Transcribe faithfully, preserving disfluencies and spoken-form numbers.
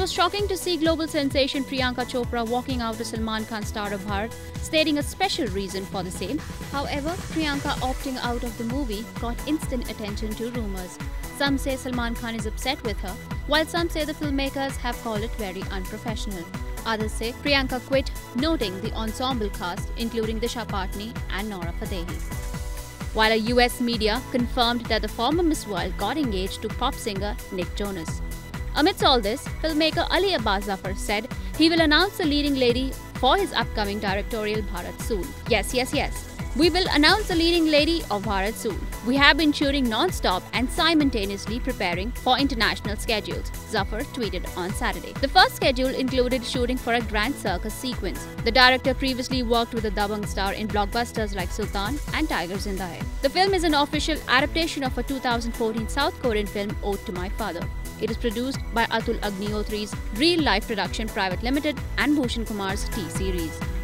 was shocking to see global sensation Priyanka Chopra walking out to Salman Khan star of Bharat, stating a special reason for the same. However, Priyanka opting out of the movie got instant attention to rumours. Some say Salman Khan is upset with her, while some say the filmmakers have called it very unprofessional. Others say Priyanka quit, noting the ensemble cast including Disha, Patani and Nora Fatehi. While a U S media confirmed that the former Miss World got engaged to pop singer Nick Jonas. Amidst all this, filmmaker Ali Abbas Zafar said he will announce the leading lady for his upcoming directorial Bharat soon. Yes, yes, yes. We will announce the leading lady of Bharat soon. We have been shooting non-stop and simultaneously preparing for international schedules, Zafar tweeted on Saturday. The first schedule included shooting for a grand circus sequence. The director previously worked with the Dabangg star in blockbusters like Sultan and Tiger Zinda Hai. The film is an official adaptation of a two thousand fourteen South Korean film Ode to My Father. It is produced by Atul Agnihotri's Real Life Production Private Limited and Bhushan Kumar's T-Series.